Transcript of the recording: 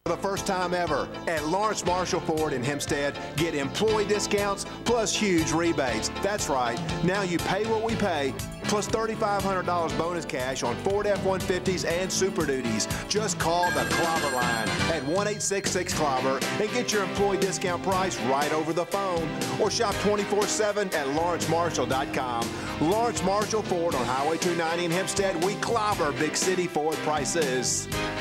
For the first time ever at Lawrence Marshall Ford in Hempstead, get employee discounts plus huge rebates. That's right. Now you pay what we pay, plus $3,500 bonus cash on Ford F-150s and Super Duties. Just call the Clobber line at 1-866-CLOBBER and get your employee discount price right over the phone. Or shop 24/7 at lawrencemarshall.com. Lawrence Marshall Ford on Highway 290 in Hempstead. We clobber big city Ford prices.